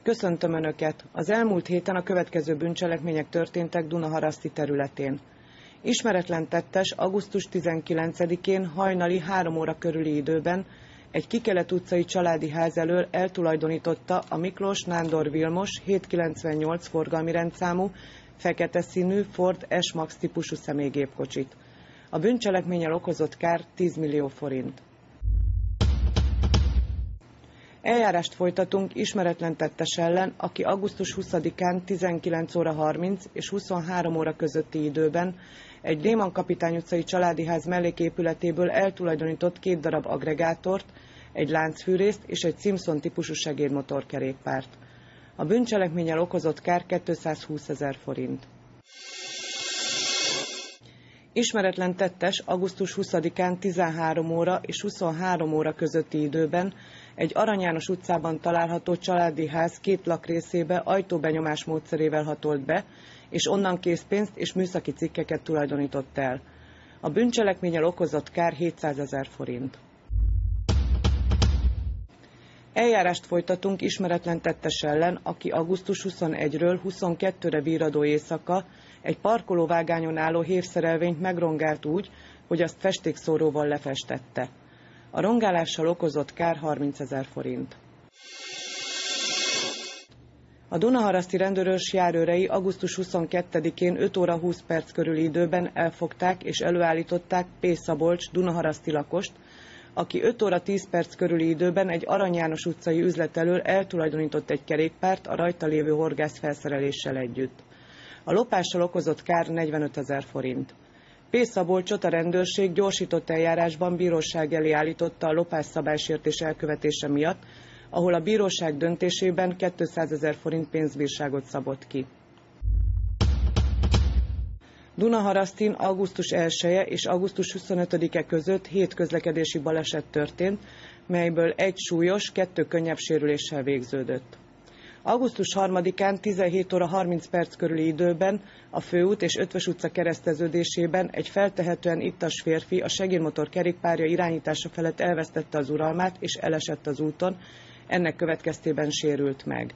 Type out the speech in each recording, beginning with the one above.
Köszöntöm Önöket! Az elmúlt héten a következő bűncselekmények történtek Dunaharaszti területén. Ismeretlen tettes augusztus 19-én hajnali 3 óra körüli időben egy Kikelet utcai családi ház elől eltulajdonította a Miklós Nándor Vilmos 798 forgalmi rendszámú, fekete színű Ford S-Max típusú személygépkocsit. A bűncselekménnyel okozott kár 10 millió forint. Eljárást folytatunk ismeretlen tettes ellen, aki augusztus 20-án 19 óra 30 és 23 óra közötti időben egy Léman Kapitány utcai családi ház melléképületéből eltulajdonított 2 darab agregátort, egy láncfűrészt és egy Simpson típusú segédmotorkerékpárt. A bűncselekménnyel okozott kár 220 000 forint. Ismeretlen tettes augusztus 20-án 13 óra és 23 óra közötti időben egy Arany János utcában található családi ház 2 lakrészébe ajtóbenyomás módszerével hatolt be, és onnan készpénzt és műszaki cikkeket tulajdonított el. A bűncselekménnyel okozott kár 700 000 forint. Eljárást folytatunk ismeretlen tettes ellen, aki augusztus 21-ről 22-re virradó éjszaka egy parkolóvágányon álló hévszerelvényt megrongált úgy, hogy azt festékszóróval lefestette. A rongálással okozott kár 30 000 forint. A Dunaharaszti rendőrőrs járőrei augusztus 22-én 5 óra 20 perc körüli időben elfogták és előállították P. Szabolcs Dunaharaszti lakost, aki 5 óra 10 perc körüli időben egy Arany János utcai üzlet elől eltulajdonított egy kerékpárt a rajta lévő horgászfelszereléssel együtt. A lopással okozott kár 45 000 forint. P. Szabolcsot a rendőrség gyorsított eljárásban bíróság elé állította a lopás szabálysértés elkövetése miatt, ahol a bíróság döntésében 200 000 forint pénzbírságot szabott ki. Dunaharasztin augusztus 1-e és augusztus 25-e között 7 közlekedési baleset történt, melyből 1 súlyos, 2 könnyebb sérüléssel végződött. Augusztus 3-án 17 óra 30 perc körüli időben a Főút és Ötvös utca kereszteződésében egy feltehetően ittas férfi a segédmotor kerékpárja irányítása felett elvesztette az uralmát és elesett az úton, ennek következtében sérült meg.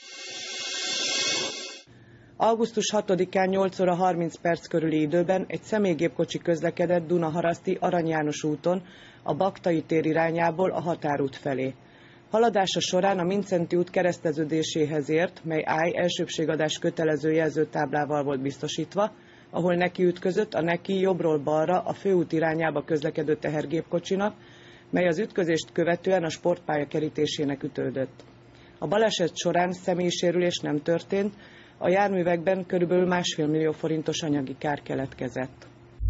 Augusztus 6-án 8 óra 30 perc körüli időben egy személygépkocsi közlekedett Dunaharaszti Arany János úton a Baktai tér irányából a Határút felé. Haladása során a Mindszenty út kereszteződéséhez ért, mely elsőbbségadás kötelező jelzőtáblával volt biztosítva, ahol neki ütközött a neki jobbról balra a főút irányába közlekedő tehergépkocsinak, mely az ütközést követően a sportpálya kerítésének ütődött. A baleset során személysérülés nem történt, a járművekben körülbelül 1,5 millió forintos anyagi kár keletkezett.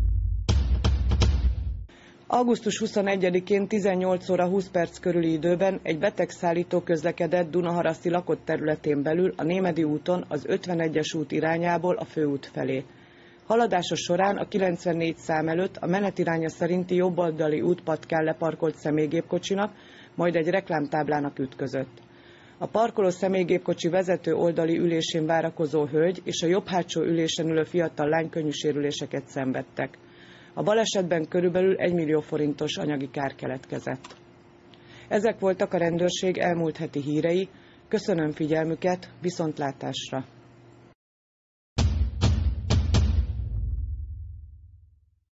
Augusztus 21-én 18 óra 20 perc körüli időben egy betegszállító közlekedett Dunaharaszti lakott területén belül a Némedy úton az 51-es út irányából a főút felé. Haladása során a 94 szám előtt a menetiránya szerinti jobboldali útpatkán leparkolt személygépkocsinak, majd egy reklámtáblának ütközött. A parkoló személygépkocsi vezető oldali ülésén várakozó hölgy és a jobb hátsó ülésen ülő fiatal lány könnyű sérüléseket szenvedtek. A balesetben körülbelül 1 millió forintos anyagi kár keletkezett. Ezek voltak a rendőrség elmúlt heti hírei. Köszönöm figyelmüket, viszontlátásra!